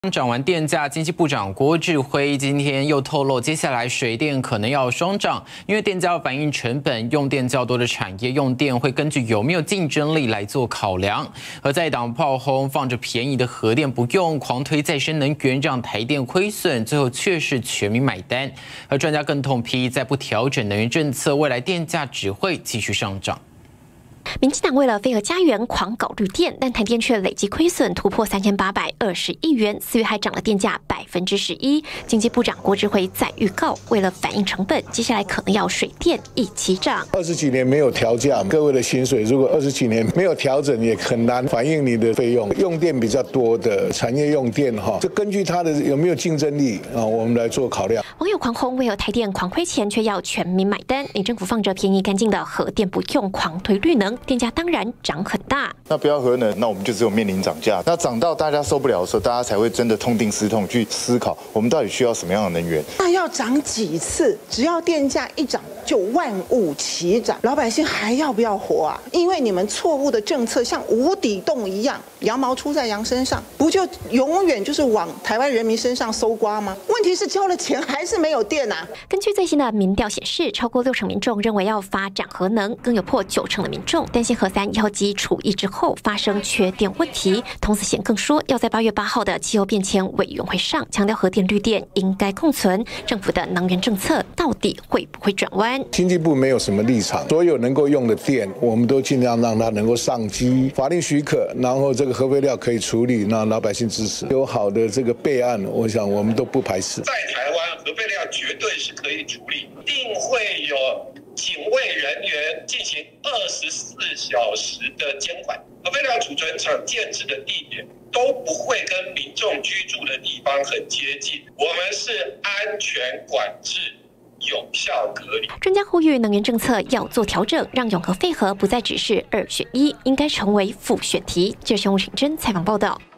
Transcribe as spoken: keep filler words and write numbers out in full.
涨完电价，经济部长郭志辉今天又透露，接下来水电可能要双涨，因为电价要反映成本，用电较多的产业用电会根据有没有竞争力来做考量。而在党炮轰放着便宜的核电不用，狂推再生能源，让台电亏损，最后却是全民买单。而专家更痛批，再不调整能源政策，未来电价只会继续上涨。 民进党为了飞蛾家园狂搞绿电，但台电却累计亏损突破三千八百二十亿元，四月还涨了电价百分之十一。经济部长郭志辉再预告，为了反映成本，接下来可能要水电一起涨。 二十几年没有调价，各位的薪水如果二十几年没有调整，也很难反映你的费用。用电比较多的产业用电哈，这根据它的有没有竞争力啊，我们来做考量。 网友狂轰，为何台电狂亏钱，却要全民买单？你政府放着便宜干净的核电不用，狂推绿能。 电价当然涨很大。 那不要核能，那我们就只有面临涨价。那涨到大家受不了的时候，大家才会真的痛定思痛，去思考我们到底需要什么样的能源。 那要涨几次？只要电价一涨，就万物齐涨，老百姓还要不要活啊？因为你们错误的政策像无底洞一样，羊毛出在羊身上，不就永远就是往台湾人民身上搜刮吗？问题是交了钱还是没有电啊？ 根据最新的民调显示，超过六成民众认为要发展核能，更有破九成的民众 担心核三一号机除役之后发生缺电问题。童子贤更说，要在八月八号的气候变迁委员会上强调核电绿电应该共存。政府的能源政策到底会不会转弯？ 经济部没有什么立场，所有能够用的电，我们都尽量让它能够上机，法令许可，然后这个核废料可以处理，让老百姓支持。有好的这个备案，我想我们都不排斥。 在台湾，核废料绝对是可以处理，一定会有 警卫人员进行二十四小时的监管，核废料储存厂建置的地点都不会跟民众居住的地方很接近。我们是安全管制，有效隔离。 专家呼吁能源政策要做调整，让永和废核不再只是二选一，应该成为复选题。这是洪品珍采访报道。